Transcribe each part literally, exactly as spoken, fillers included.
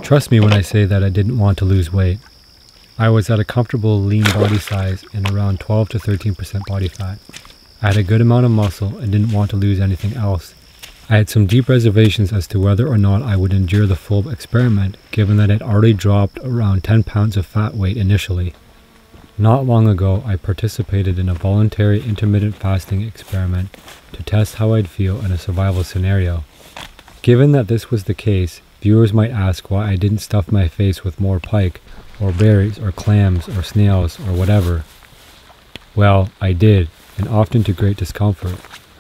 Trust me when I say that I didn't want to lose weight. I was at a comfortable lean body size and around twelve to thirteen percent body fat. I had a good amount of muscle and didn't want to lose anything else. I had some deep reservations as to whether or not I would endure the full experiment, given that I'd already dropped around ten pounds of fat weight initially. Not long ago, I participated in a voluntary intermittent fasting experiment to test how I'd feel in a survival scenario. Given that this was the case, viewers might ask why I didn't stuff my face with more pike, or berries, or clams, or snails, or whatever. Well, I did, and often to great discomfort.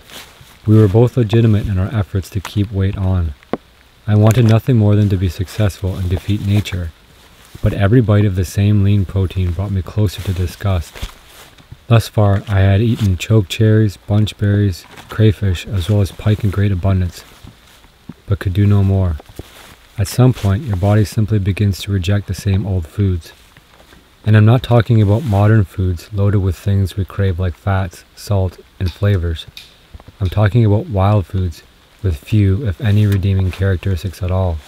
We were both legitimate in our efforts to keep weight on. I wanted nothing more than to be successful and defeat nature, but every bite of the same lean protein brought me closer to disgust. Thus far, I had eaten choke cherries, bunch berries, crayfish, as well as pike in great abundance, but could do no more. At some point, your body simply begins to reject the same old foods. And I'm not talking about modern foods loaded with things we crave like fats, salt, and flavors. I'm talking about wild foods with few, if any, redeeming characteristics at all.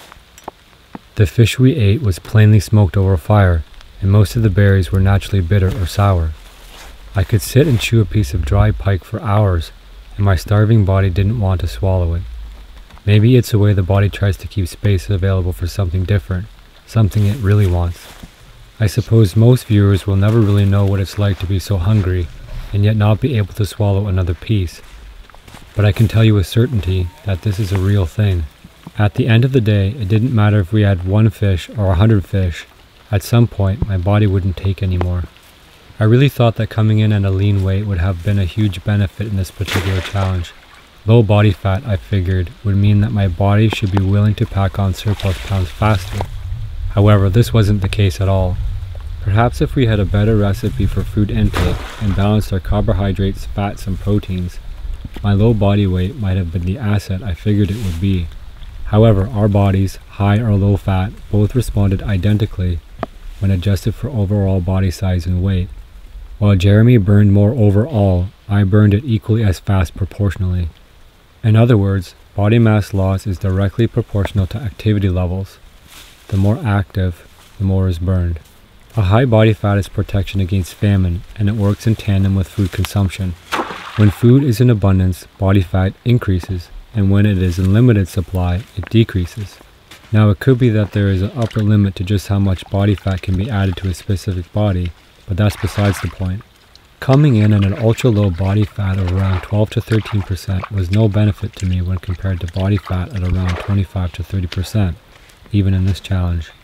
The fish we ate was plainly smoked over fire, and most of the berries were naturally bitter or sour. I could sit and chew a piece of dry pike for hours, and my starving body didn't want to swallow it. Maybe it's the way the body tries to keep space available for something different, something it really wants. I suppose most viewers will never really know what it's like to be so hungry, and yet not be able to swallow another piece. But I can tell you with certainty that this is a real thing. At the end of the day, it didn't matter if we had one fish or a hundred fish. At some point, my body wouldn't take anymore. I really thought that coming in at a lean weight would have been a huge benefit in this particular challenge. Low body fat, I figured, would mean that my body should be willing to pack on surplus pounds faster. However, this wasn't the case at all. Perhaps if we had a better recipe for food intake and balanced our carbohydrates, fats, and proteins, my low body weight might have been the asset I figured it would be. However, our bodies, high or low fat, both responded identically when adjusted for overall body size and weight. While Jeremy burned more overall, I burned it equally as fast proportionally. In other words, body mass loss is directly proportional to activity levels. The more active, the more is burned. A high body fat is protection against famine, and it works in tandem with food consumption. When food is in abundance, body fat increases, and when it is in limited supply, it decreases. Now, it could be that there is an upper limit to just how much body fat can be added to a specific body, but that's besides the point. Coming in at an ultra-low body fat of around twelve to thirteen percent was no benefit to me when compared to body fat at around twenty-five to thirty percent, even in this challenge.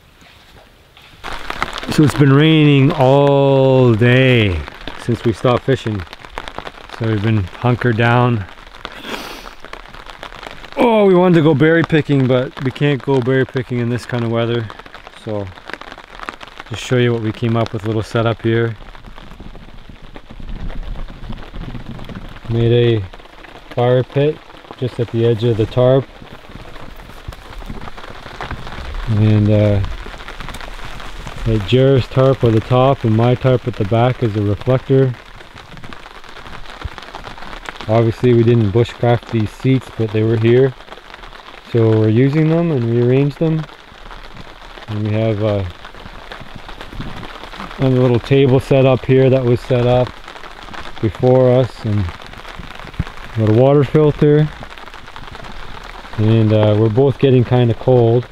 So it's been raining all day since we stopped fishing. So we've been hunkered down. Oh, we wanted to go berry picking, but we can't go berry picking in this kind of weather. So just show you what we came up with, a little setup here. Made a fire pit just at the edge of the tarp, and uh, Jared's tarp at the top and my tarp at the back is a reflector. Obviously we didn't bushcraft these seats, but they were here, so we're using them and rearranged them. And we have uh, a little table set up here that was set up before us, and got a water filter, and uh, we're both getting kind of cold.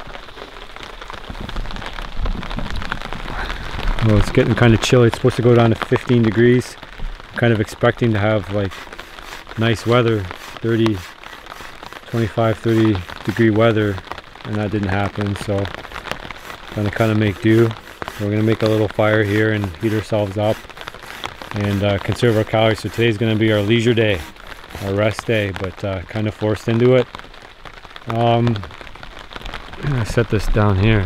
Well, it's getting kind of chilly. It's supposed to go down to fifteen degrees. I'm kind of expecting to have like nice weather, thirty, twenty-five, thirty degree weather, and that didn't happen, so gonna kind of make do. We're gonna make a little fire here and heat ourselves up and uh, conserve our calories. So today's gonna be our leisure day, our rest day, but uh, kind of forced into it. Um, I'm gonna set this down here.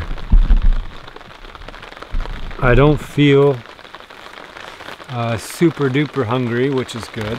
I don't feel uh, super duper hungry, which is good.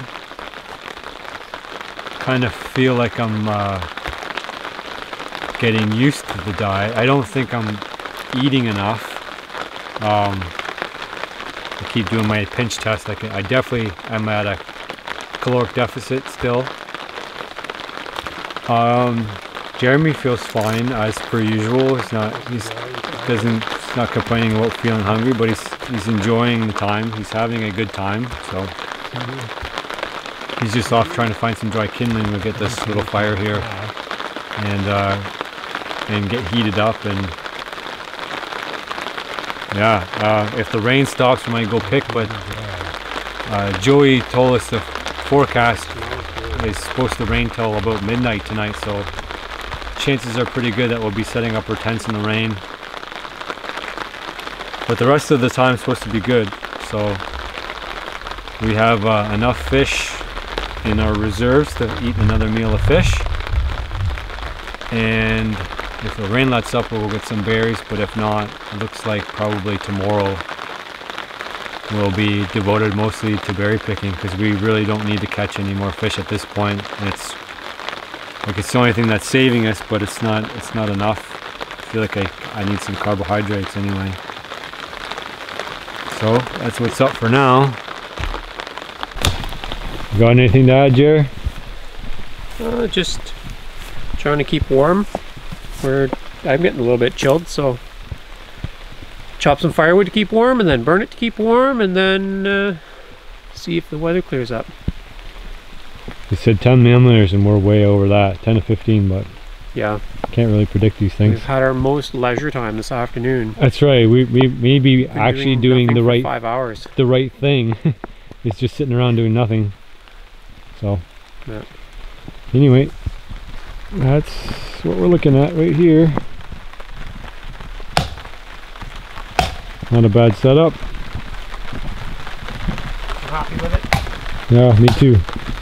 Kind of feel like I'm uh, getting used to the diet. I don't think I'm eating enough. Um, I keep doing my pinch test. I, can, I definitely am at a caloric deficit still. Um, Jeremy feels fine as per usual. He's not, he's doesn't, he's not complaining about feeling hungry, but he's he's enjoying the time. He's having a good time. So he's just off trying to find some dry kindling. We'll get this little fire here and uh, and get heated up. And yeah, uh, if the rain stops, we might go pick. But uh, Joey told us the forecast is supposed to rain till about midnight tonight, so chances are pretty good that we'll be setting up our tents in the rain. But the rest of the time is supposed to be good, so we have uh, enough fish in our reserves to eat another meal of fish. And if the rain lets up, we'll get some berries, but if not, it looks like probably tomorrow will be devoted mostly to berry picking, because we really don't need to catch any more fish at this point. It's like it's the only thing that's saving us, but it's not it's not enough. I feel like I, I need some carbohydrates anyway. So that's what's up for now. You got anything to add, Jer? Uh, just trying to keep warm. We're I'm getting a little bit chilled, so chop some firewood to keep warm, and then burn it to keep warm, and then uh, see if the weather clears up. You said ten millimeters, and we're way over that, ten to fifteen, but yeah, can't really predict these things. We've had our most leisure time this afternoon. That's right. We we may be actually doing, doing the right five hours. The right thing. It's just sitting around doing nothing. So yeah. Anyway, that's what we're looking at right here. Not a bad setup. I'm happy with it. Yeah, me too.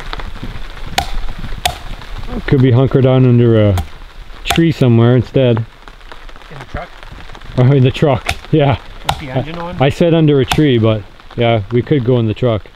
Could be hunkered down under a tree somewhere instead. In the truck? Oh, in the truck, yeah. With the engine on? I said under a tree, but yeah, we could go in the truck.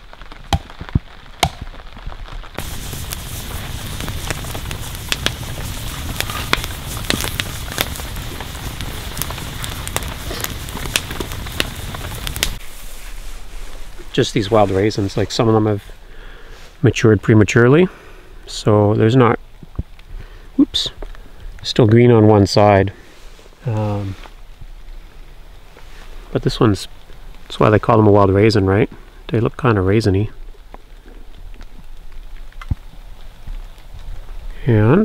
Just these wild raisins, like some of them have matured prematurely, so there's not, oops, still green on one side, um, but this one's, that's why they call them a wild raisin, right? They look kind of raisiny. And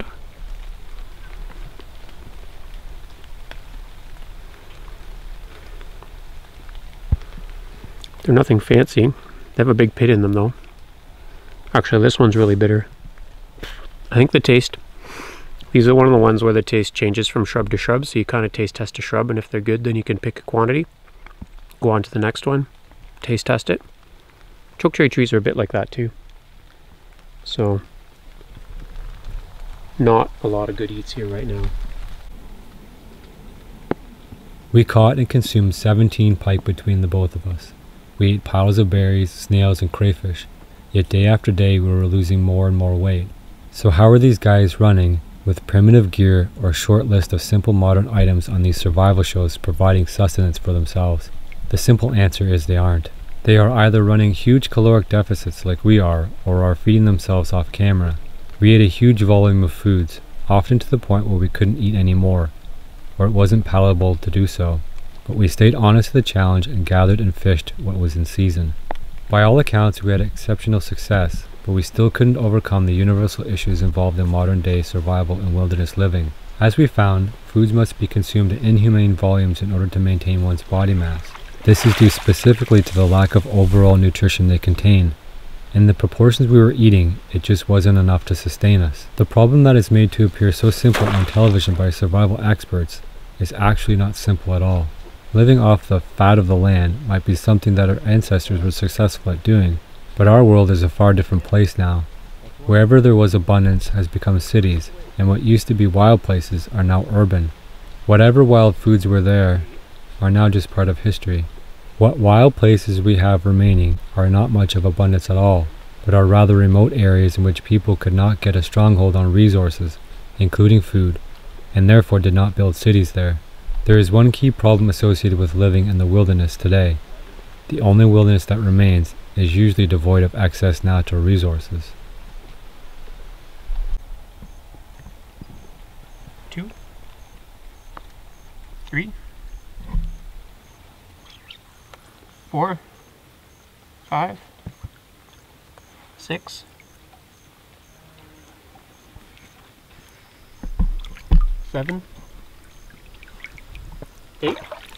they're nothing fancy. They have a big pit in them though. Actually, this one's really bitter. I think the taste, these are one of the ones where the taste changes from shrub to shrub, so you kind of taste test a shrub, and if they're good, then you can pick a quantity. Go on to the next one, taste test it. Chokecherry trees are a bit like that too. So, not a lot of good eats here right now. We caught and consumed seventeen pike between the both of us. We ate piles of berries, snails, and crayfish, yet day after day we were losing more and more weight. So how are these guys running with primitive gear or a short list of simple modern items on these survival shows providing sustenance for themselves? The simple answer is they aren't. They are either running huge caloric deficits like we are, or are feeding themselves off camera. We ate a huge volume of foods, often to the point where we couldn't eat any more, or it wasn't palatable to do so. But we stayed honest to the challenge and gathered and fished what was in season. By all accounts, we had exceptional success, but we still couldn't overcome the universal issues involved in modern day survival and wilderness living. As we found, foods must be consumed in inhumane volumes in order to maintain one's body mass. This is due specifically to the lack of overall nutrition they contain. In the proportions we were eating, it just wasn't enough to sustain us. The problem that is made to appear so simple on television by survival experts is actually not simple at all. Living off the fat of the land might be something that our ancestors were successful at doing, but our world is a far different place now. Wherever there was abundance has become cities, and what used to be wild places are now urban. Whatever wild foods were there are now just part of history. What wild places we have remaining are not much of abundance at all, but are rather remote areas in which people could not get a stronghold on resources, including food, and therefore did not build cities there. There is one key problem associated with living in the wilderness today. The only wilderness that remains is usually devoid of excess natural resources. two, three, four, five, six, seven, eight,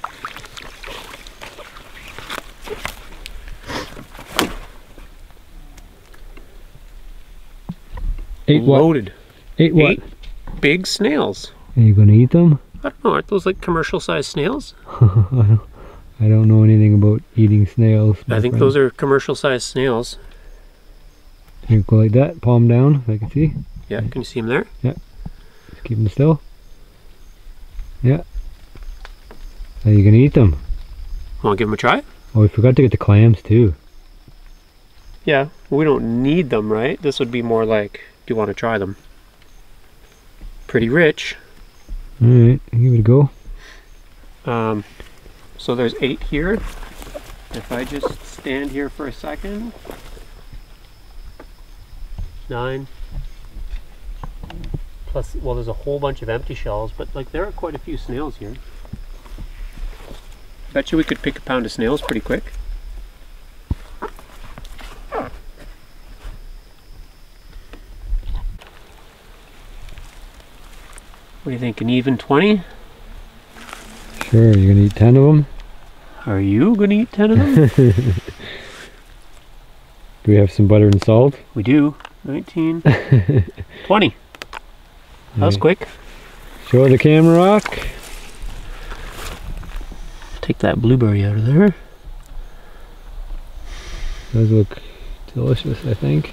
Eight what? loaded. Eight what? Eight big snails. Are you gonna eat them? I don't know, aren't those like commercial sized snails? I don't I don't know anything about eating snails. I think friend. those are commercial sized snails. You go like that, palm down, if I can see. Yeah, can you see them there? Yeah. Just keep them still. Yeah. Are you gonna eat them? Want to give them a try? Oh, we forgot to get the clams too. Yeah, we don't need them, right? This would be more like, do you want to try them? Pretty rich. Alright, give it a go. Um, so there's eight here. If I just stand here for a second. Nine. Plus, well, there's a whole bunch of empty shells, but like there are quite a few snails here. Bet you we could pick a pound of snails pretty quick. What do you think, an even twenty? Sure, you're gonna eat ten of them? Are you gonna eat ten of them? Do we have some butter and salt? We do. nineteen, twenty. That was Right. quick. Show the camera rock. Take that blueberry out of there. Those look delicious, I think.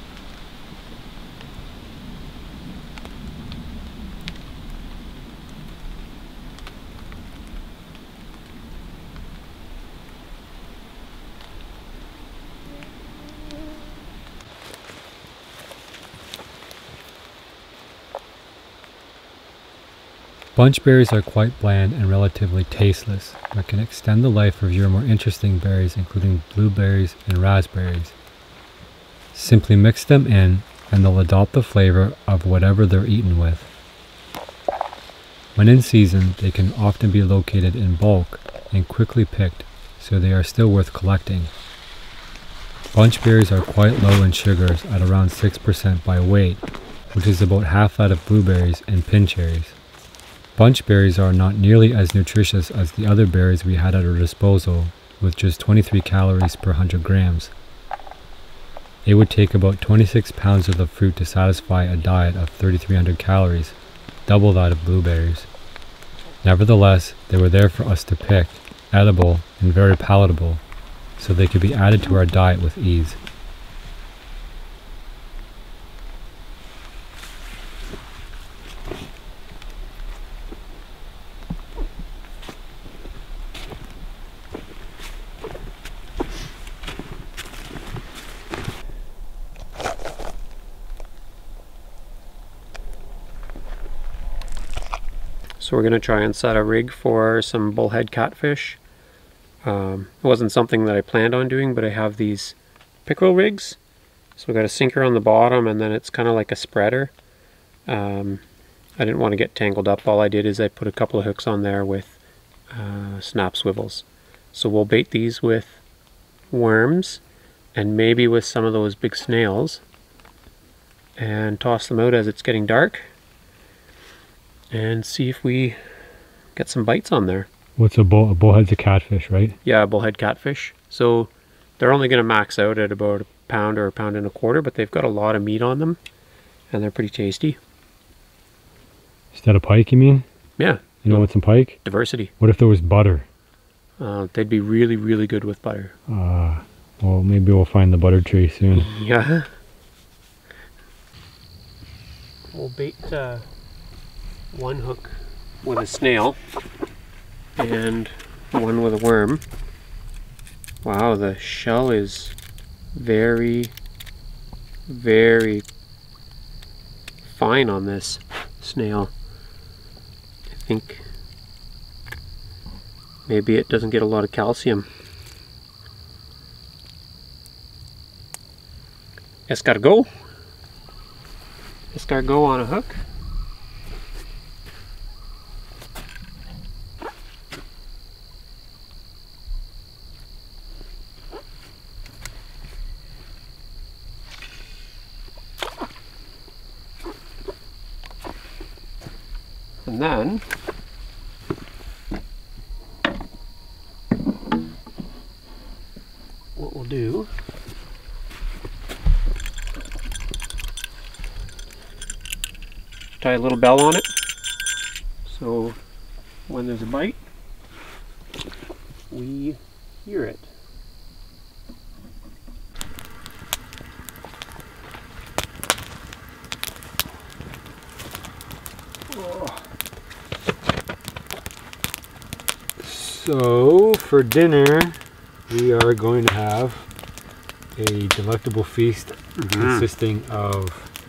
Bunch berries are quite bland and relatively tasteless, but can extend the life of your more interesting berries, including blueberries and raspberries. Simply mix them in, and they'll adopt the flavor of whatever they're eaten with. When in season, they can often be located in bulk and quickly picked, so they are still worth collecting. Bunch berries are quite low in sugars at around six percent by weight, which is about half that of blueberries and pin cherries. Bunch berries are not nearly as nutritious as the other berries we had at our disposal, with just twenty-three calories per one hundred grams. It would take about twenty-six pounds of the fruit to satisfy a diet of thirty-three hundred calories, double that of blueberries. Nevertheless, they were there for us to pick, edible and very palatable, so they could be added to our diet with ease. So we're going to try and set a rig for some bullhead catfish. Um, it wasn't something that I planned on doing, but I have these pickerel rigs. So we got a sinker on the bottom, and then it's kind of like a spreader. Um, I didn't want to get tangled up. All I did is I put a couple of hooks on there with uh, snap swivels. So we'll bait these with worms and maybe with some of those big snails and toss them out as it's getting dark and see if we get some bites on there. What's a bull? A bullhead's a catfish, right? Yeah, bullhead catfish. So they're only going to max out at about a pound or a pound and a quarter, but they've got a lot of meat on them and they're pretty tasty. Is that a pike, you mean? Yeah. You know what's in pike? Diversity. What if there was butter? Uh, they'd be really, really good with butter. Ah, uh, well, maybe we'll find the butter tree soon. Yeah. We'll bait uh, one hook with a snail and one with a worm. Wow, the shell is very, very fine on this snail. I think maybe it doesn't get a lot of calcium. Escargot. Escargot on a hook. And then what we'll do tie a little bell on it, so when there's a bite, we hear it. So for dinner, we are going to have a delectable feast mm-hmm. consisting of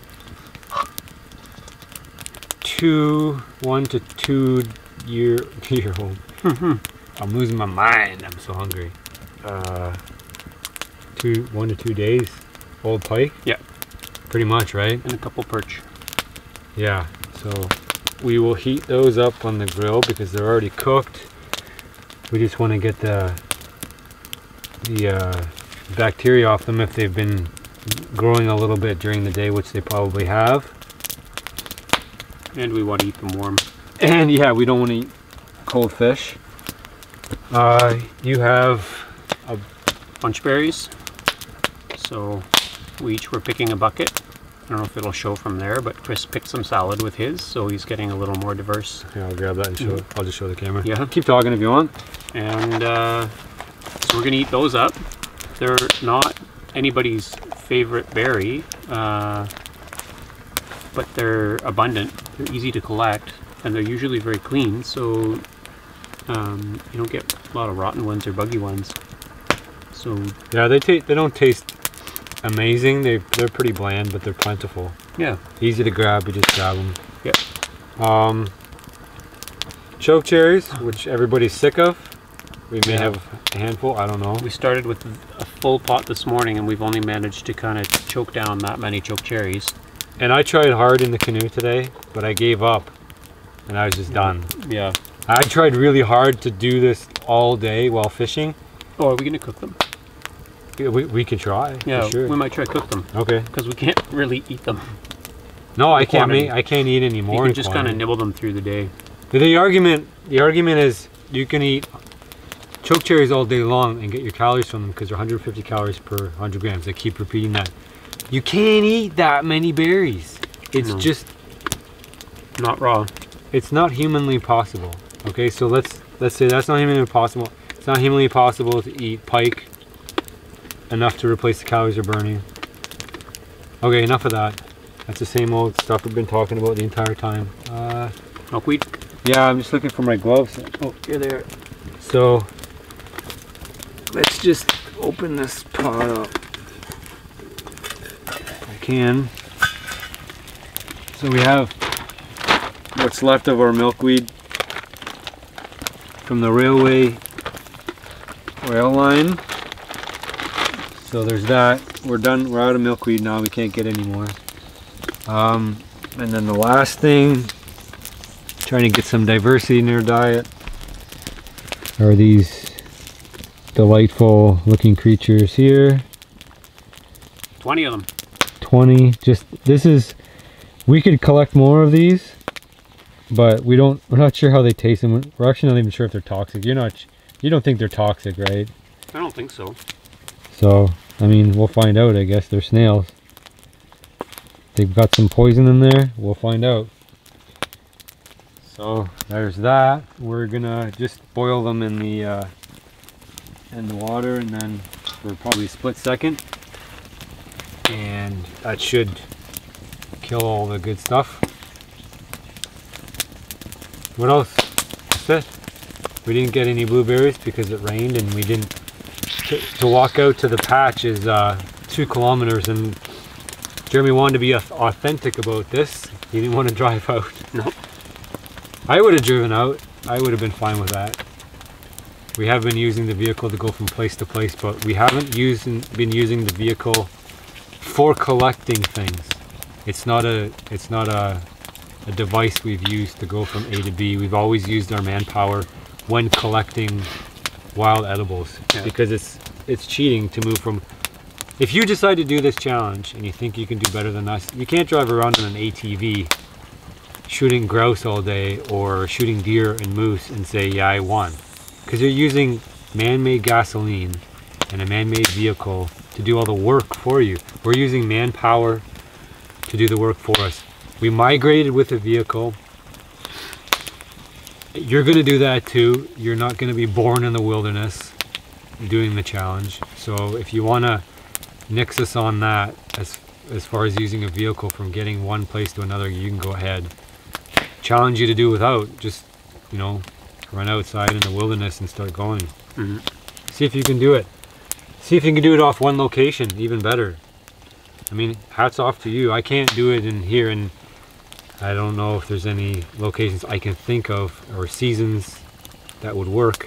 two, one to two year year old. Mm-hmm. I'm losing my mind. I'm so hungry. Uh, two, one to two days old pike. Yeah, pretty much, right? And a couple perch. Yeah. So we will heat those up on the grill because they're already cooked. We just want to get the the uh, bacteria off them if they've been growing a little bit during the day, which they probably have. And we want to eat them warm. And yeah, we don't want to eat cold fish. Uh, you have a bunch berries. So we each were picking a bucket. I don't know if it'll show from there, but Chris picked some salad with his, so he's getting a little more diverse. Yeah, I'll grab that and show mm-hmm. it. I'll just show the camera. Yeah. Keep talking if you want. And uh, so we're going to eat those up. They're not anybody's favorite berry, uh, but they're abundant. They're easy to collect, and they're usually very clean, so um, you don't get a lot of rotten ones or buggy ones. So yeah, they taste. They don't taste amazing. They they're pretty bland, but they're plentiful. Yeah, easy to grab. You just grab them. Yeah. Um, choke cherries, which everybody's sick of. We may yeah. have a handful. I don't know. We started with a full pot this morning, and we've only managed to kind of choke down that many choke cherries. And I tried hard in the canoe today, but I gave up, and I was just done. Yeah. I tried really hard to do this all day while fishing. Oh, are we gonna cook them? Yeah, we, we can try. Yeah, for sure. We might try to cook them. Okay. Because we can't really eat them. No, I can't make. I can't eat anymore. You can just kind of nibble them through the day. The, the argument, the argument is you can eat choke cherries all day long and get your calories from them because they're one hundred fifty calories per one hundred grams. They keep repeating that. You can't eat that many berries. It's no. just not raw. It's not humanly possible. Okay, so let's let's say that's not humanly possible. It's not humanly possible to eat pike enough to replace the calories you're burning. Okay, enough of that. That's the same old stuff we've been talking about the entire time. Uh, Milkweed? Yeah, I'm just looking for my gloves. Oh, you're there. So let's just open this pot up. If I can. So we have what's left of our milkweed from the railway rail line. So there's that. We're done. We're out of milkweed now. We can't get any more. Um, and then the last thing, trying to get some diversity in their diet, are these delightful looking creatures here. twenty of them. twenty. Just, this is, we could collect more of these, but we don't, we're not sure how they taste, and we're actually not even sure if they're toxic. You're not, you don't think they're toxic, right? I don't think so. So, I mean, we'll find out, I guess. They're snails. They've got some poison in there. We'll find out. So, there's that. We're gonna just boil them in the uh, in the water, and then for probably a split second. And that should kill all the good stuff. What else? That's it. We didn't get any blueberries because it rained, and we didn't. To, to walk out to the patch is uh, two kilometers, and Jeremy wanted to be authentic about this. He didn't want to drive out. No. I would have driven out. I would have been fine with that. We have been using the vehicle to go from place to place, but we haven't used, been using the vehicle for collecting things. It's not a it's not a, a device we've used to go from A to B. We've always used our manpower when collecting wild edibles, yeah. because it's it's cheating to move from. If you decide to do this challenge and you think you can do better than us, you can't drive around in an A T V shooting grouse all day or shooting deer and moose and say, yeah, I won. Because you're using man-made gasoline and a man-made vehicle to do all the work for you. We're using manpower to do the work for us. We migrated with a vehicle. You're going to do that too. You're not going to be born in the wilderness doing the challenge. So if you want to nix us on that, as as far as using a vehicle from getting one place to another, you can go ahead. Challenge you to do without. Just, you know, run outside in the wilderness and start going. Mm-hmm. See if you can do it. See if you can do it off one location, even better. I mean, hats off to you. I can't do it in here, and I don't know if there's any locations I can think of or seasons that would work.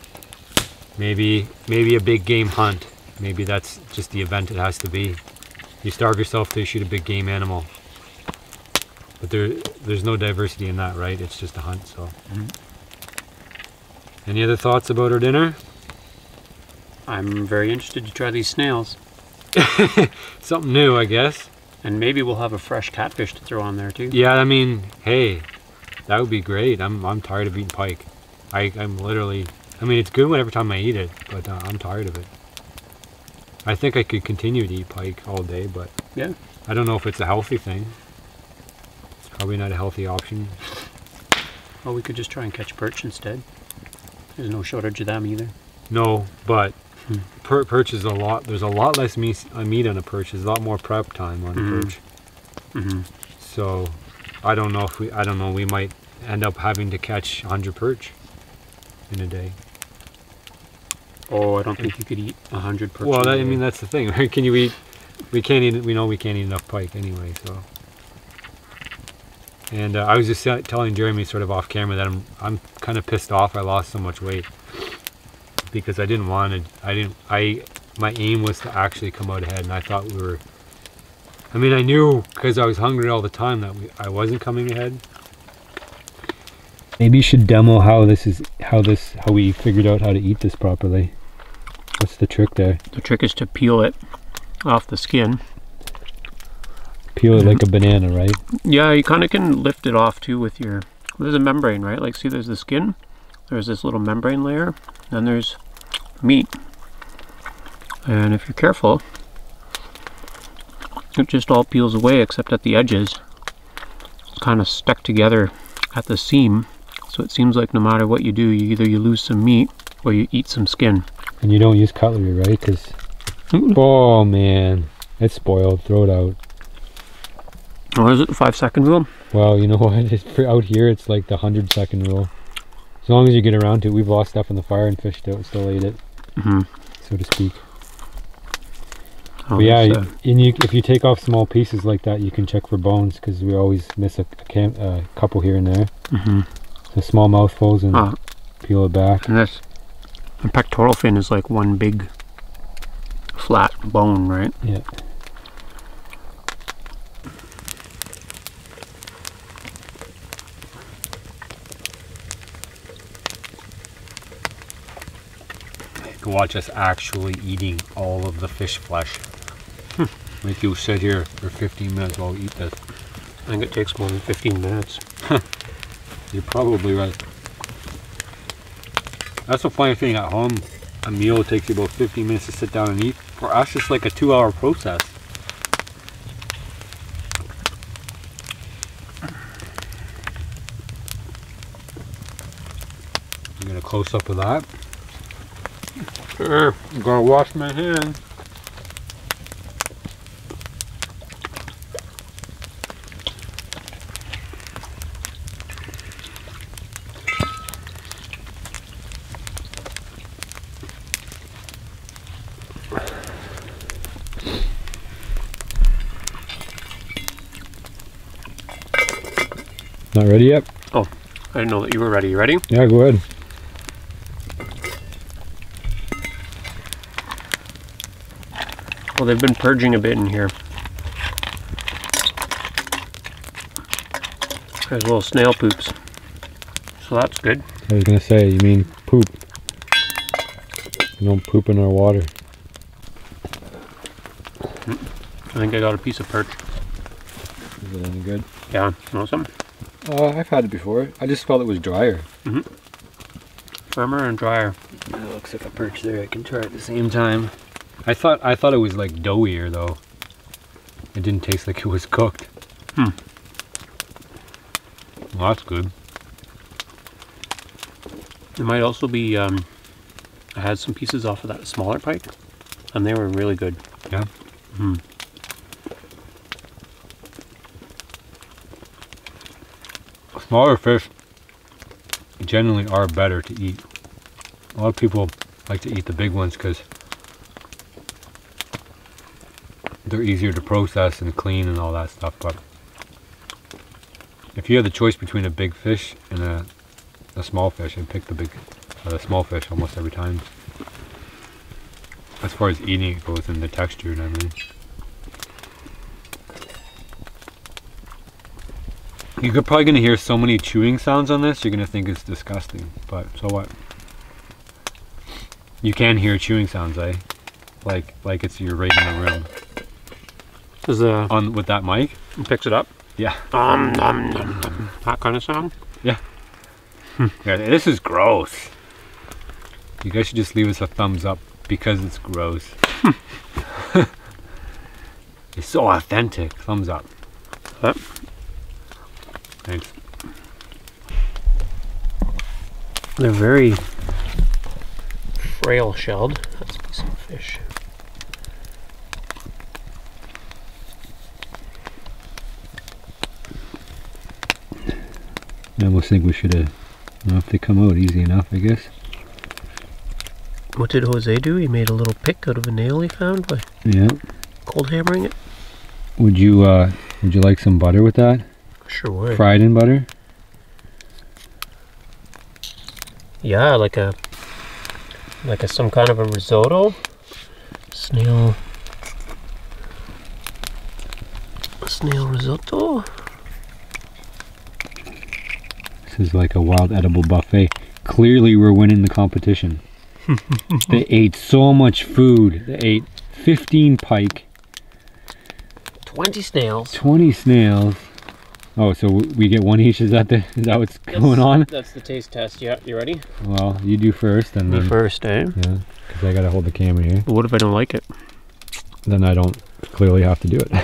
Maybe, maybe a big game hunt. Maybe that's just the event it has to be. You starve yourself to shoot a big game animal. But there, there's no diversity in that, right? It's just a hunt, so. Mm-hmm. Any other thoughts about our dinner? I'm very interested to try these snails. Something new, I guess. And maybe we'll have a fresh catfish to throw on there too. Yeah, I mean, hey, that would be great. I'm I'm tired of eating pike. I I'm literally. I mean, it's good every time I eat it, but uh, I'm tired of it. I think I could continue to eat pike all day, but yeah, I don't know if it's a healthy thing. It's probably not a healthy option. Well, we could just try and catch perch instead. There's no shortage of them either. No, but hmm. per perch is a lot. There's a lot less meat, uh, meat on a perch. There's a lot more prep time on mm-hmm. a perch. Mm-hmm. So, I don't know if we. I don't know. We might end up having to catch one hundred perch in a day. Oh, I don't think you could eat a hundred perch. Well, that, I mean, that's the thing. Can you eat? We can't eat. We know we can't eat enough pike anyway. So. And uh, I was just telling Jeremy sort of off camera that I'm I'm kind of pissed off I lost so much weight because I didn't want to I didn't I my aim was to actually come out ahead, and I thought we were I mean I knew because I was hungry all the time that we, I wasn't coming ahead. Maybe you should demo how this is how this how we figured out how to eat this properly. What's the trick there? The trick is to peel it off the skin. Peel it like a banana, right? Yeah, you kind of can lift it off too with your... There's a membrane, right? Like, see, there's the skin. There's this little membrane layer. Then there's meat. And if you're careful, it just all peels away except at the edges. It's kind of stuck together at the seam. So it seems like no matter what you do, you either you lose some meat or you eat some skin. And you don't use cutlery, right? Because... Oh, man. It's spoiled. Throw it out. Or is it the five second rule? Well, you know what? It's, for out here, it's like the hundred second rule. As long as you get around to it, we've lost stuff in the fire and fished it and still ate it, mm-hmm. so to speak. Oh, but yeah, uh, and you, if you take off small pieces like that, you can check for bones because we always miss a, a, cam, a couple here and there. Mm-hmm. So small mouthfuls and oh. peel it back. And this, the pectoral fin is like one big flat bone, right? Yeah. Watch us actually eating all of the fish flesh. Hmm. Make you sit here for fifteen minutes while we eat this. I think it takes more than fifteen minutes. You're probably right. That's the funny thing at home. A meal takes you about fifteen minutes to sit down and eat. For us, it's like a two hour process. I'm gonna close up with that. Sure, I'm gonna wash my hands. Not ready yet? Oh, I didn't know that you were ready. You ready? Yeah, go ahead. Well, they've been purging a bit in here. There's little snail poops. So that's good. I was going to say, you mean poop. You don't poop in our water. I think I got a piece of perch. Is it any good? Yeah, you want some? Uh, I've had it before. I just felt it was drier. Mm-hmm. Firmer and drier. It looks like a perch there. I can try at the same time. I thought I thought it was like doughier though. It didn't taste like it was cooked. Hmm. Well, that's good. It might also be. Um, I had some pieces off of that smaller pike, and they were really good. Yeah. Hmm. Smaller fish generally are better to eat. A lot of people like to eat the big ones because they're easier to process and clean and all that stuff. But if you had the choice between a big fish and a, a small fish, I'd pick the big, uh, the small fish almost every time. As far as eating it goes and the texture and everything. You're probably going to hear so many chewing sounds on this, you're going to think it's disgusting. But so what? You can hear chewing sounds, eh? Like like it's you're right in the room. Is the on with that mic? It picks it up? Yeah. Um, um, um, um, that kind of sound? Yeah. Yeah. This is gross. You guys should just leave us a thumbs up because it's gross. It's so authentic. Thumbs up. Yep. Thanks. They're very frail shelled. That's a piece of fish. I almost think we should have, you know, if they come out easy enough, I guess. What did Jose do? He made a little pick out of a nail he found by yeah. cold hammering it. Would you uh, would you like some butter with that? Sure would. Fried in butter? Yeah, like a like a some kind of a risotto. Snail snail risotto. This is like a wild edible buffet. Clearly we're winning the competition. They ate so much food. They ate fifteen pike. twenty snails. twenty snails. Oh, so we get one each? Is that the is that what's That's, going on? That's the taste test. Yeah, you ready? Well, you do first, and Me then first, eh? yeah, because I gotta hold the camera here. What if I don't like it? Then I don't clearly have to do it.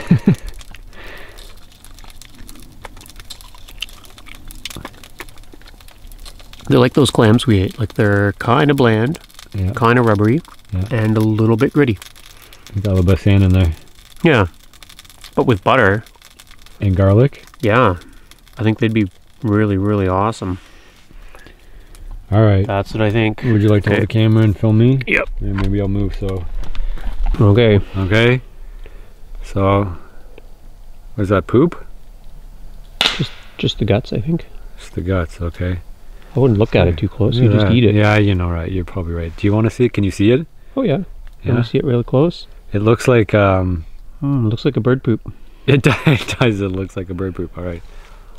They're like those clams we ate. Like they're kind of bland, Yeah, kind of rubbery, Yeah. and a little bit gritty. got a little bit of sand in there Yeah, but with butter. and garlic. Yeah, I think they'd be really, really awesome. All right. That's what I think. Would you like to Okay. hold the camera and film me? Yep. And maybe I'll move. So Okay. okay. So was that poop? Just the guts, I think. It's the guts. Okay. I wouldn't look at it too close. You Yeah, just eat it. Yeah, you know, right? You're probably right. Do you want to see it? Can you see it? Oh yeah. Can Yeah. you see it really close? It looks like um. Mm, looks like a bird poop. It does. It does. It looks like a bird poop. All right.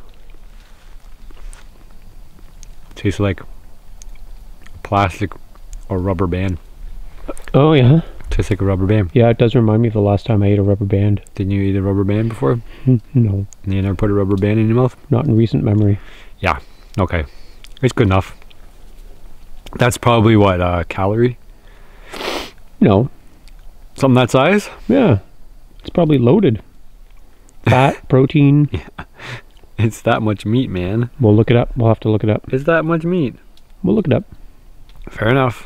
Tastes like plastic or rubber band. Oh yeah. Tastes like a rubber band. Yeah, it does remind me of the last time I ate a rubber band. Didn't you eat a rubber band before? No, And you never put a rubber band in your mouth? not in recent memory. Yeah. Okay. It's good enough. That's probably what, uh, calorie? No. Something that size? Yeah. It's probably loaded. Fat, protein. Yeah. It's that much meat, man. We'll look it up. We'll have to look it up. It's that much meat. We'll look it up. Fair enough.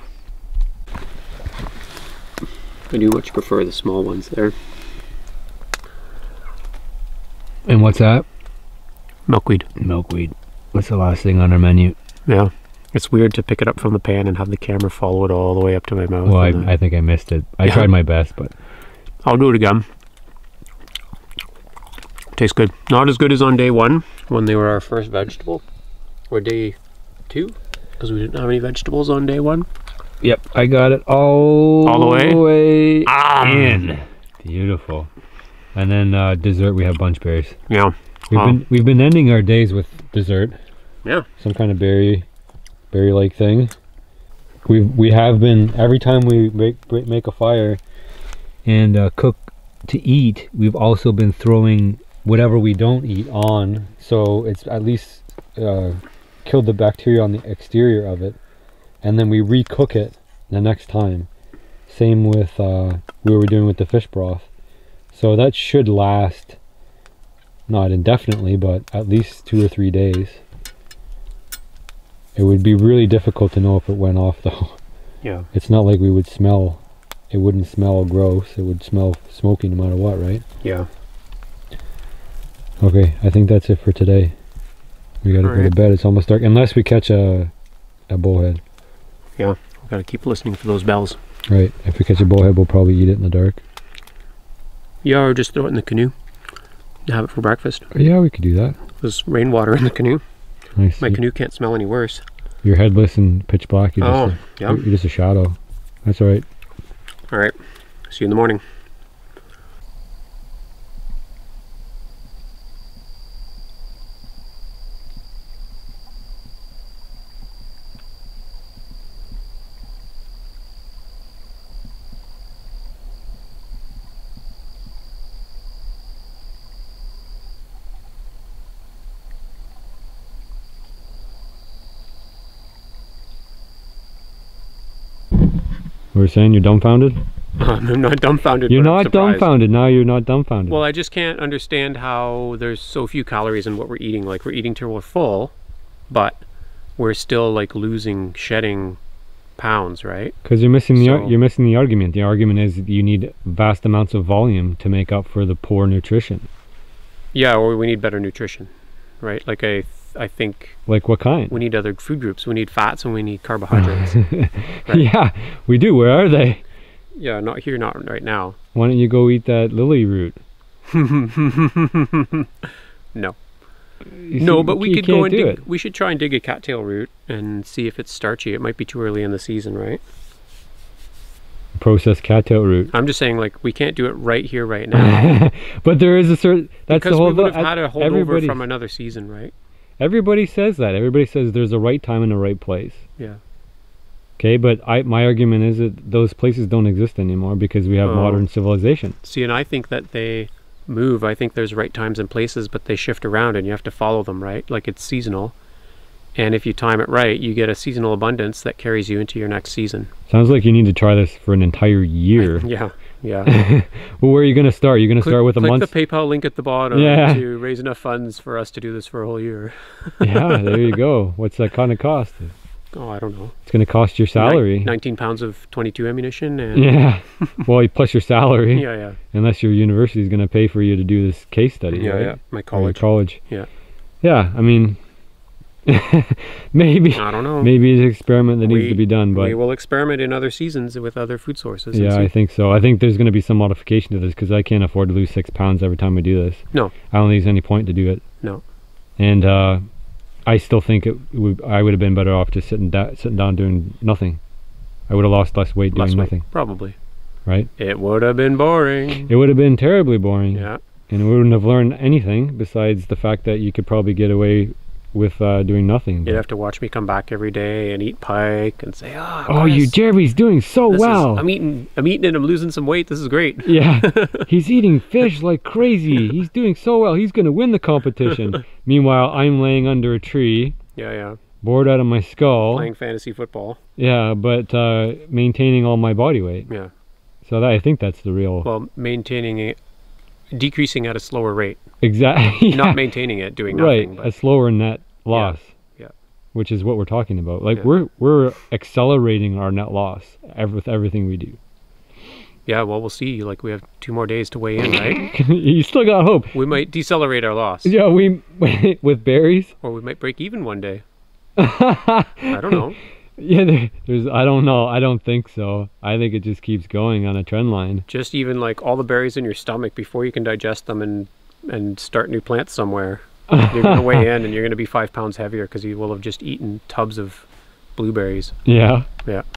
I do much prefer the small ones there. And what's that? Milkweed. Milkweed. What's the last thing on our menu? Yeah. It's weird to pick it up from the pan and have the camera follow it all the way up to my mouth. Well, I, and, uh, I think I missed it. I Yeah. tried my best, but I'll do it again. Tastes good. Not as good as on day one when they were our first vegetable. Or day two, because we didn't have any vegetables on day one. yep, I got it all, All the way? way Um. in. Beautiful. And then uh, dessert, we have bunch berries. Yeah. We've Wow. been we've been ending our days with dessert. Yeah. Some kind of berry, berry-like thing. We we have been every time we make make a fire and uh, cook to eat. We've also been throwing whatever we don't eat on, so it's at least uh, killed the bacteria on the exterior of it, and then we recook it the next time. Same with uh, we were doing with the fish broth. So that should last, not indefinitely, but at least two or three days. It would be really difficult to know if it went off though. Yeah. It's not like we would smell, it wouldn't smell gross, it would smell smoky no matter what, right? Yeah. Okay, I think that's it for today. We gotta All go right. to bed, it's almost dark, unless we catch a, a bullhead. Yeah, we gotta keep listening for those bells. Right, if we catch a bullhead, we'll probably eat it in the dark. Yeah, or just throw it in the canoe. Have it for breakfast. Oh, yeah, we could do that. There's rainwater in the canoe. Nice. My canoe can't smell any worse. You're headless and pitch black. You're Oh, just a, yeah. You're just a shadow. That's all right. All right. See you in the morning. We were saying you're dumbfounded? I'm not dumbfounded. You're but I'm not surprised. dumbfounded. Now you're not dumbfounded. Well, I just can't understand how there's so few calories in what we're eating. Like, we're eating till we're full, but we're still like losing, shedding pounds, right? Because you're missing the So- you're missing the argument. The argument is that you need vast amounts of volume to make up for the poor nutrition. Yeah, or we need better nutrition, right? Like I, I think Like what kind? we need other food groups. We need fats and we need carbohydrates. Right. Yeah, we do. Where are they? Yeah, not here, not right now. Why don't you go eat that lily root? No. You No, see, but we you could can't go and do dig, it. we should try and dig a cattail root and see if it's starchy. It might be too early in the season, right? Processed cattail root. I'm just saying, like, we can't do it right here, right now. But there is a certain. That's because the whole. we would have I- had a holdover everybody- from another season, right? Everybody says that. Everybody says there's a right time and a right place. Yeah. Okay, but I my argument is that those places don't exist anymore because we have Oh. modern civilization. See, and I think that they move. I think there's right times and places, but they shift around and you have to follow them, right? Like, it's seasonal. And if you time it right, you get a seasonal abundance that carries you into your next season. Sounds like you need to try this for an entire year. Yeah, yeah. Well, where are you going to start? You're going to Click, start with a click month. the PayPal link at the bottom Yeah. to raise enough funds for us to do this for a whole year. Yeah, there you go. What's that kind of cost? Oh, I don't know. It's going to cost your salary. Nin- nineteen pounds of twenty-two ammunition and Yeah. Well, plus your salary. yeah, yeah. Unless your university is going to pay for you to do this case study. Yeah, right? yeah. My Or your college. college. Yeah. Yeah, I mean, maybe I don't know. maybe it's an experiment that needs We- to be done, but we will experiment in other seasons with other food sources. and yeah, see. I think so. I think there's going to be some modification to this because I can't afford to lose six pounds every time I do this. No. I don't think there's any point to do it. No. And uh, I still think it would, I would have been better off just sitting, da- sitting down doing nothing. I would have lost less weight doing Less weight, nothing, probably. right? It would have been boring. It would have been terribly boring. Yeah. And we wouldn't have learned anything besides the fact that you could probably get away with uh, doing nothing. You'd But- have to watch me come back every day and eat pike and say, "Ah, oh, you Jeremy's doing so this is- well. I'm eating, I'm eating, and I'm losing some weight. This is great." Yeah, he's eating fish like crazy. He's doing so well. He's going to win the competition. Meanwhile, I'm laying under a tree, Yeah, yeah. bored out of my skull. Playing fantasy football. Yeah, but uh, maintaining all my body weight. Yeah. So that, I think that's the real... Well, maintaining it, decreasing at a slower rate, exactly. not maintaining it, doing nothing. Right, But a slower net loss. yeah. Which is what we're talking about. Like Yeah. we're we're accelerating our net loss ev- with everything we do. yeah, well, we'll see. Like, we have two more days to weigh in, right? You still got hope. We might decelerate our loss, Yeah, we with berries. or we might break even one day. I don't know. Yeah, there, there's. I don't know. I don't think so. I think it just keeps going on a trend line. Just even like all the berries in your stomach before you can digest them and and start new plants somewhere. You're gonna weigh in and you're gonna be five pounds heavier because you will have just eaten tubs of blueberries. Yeah. Yeah.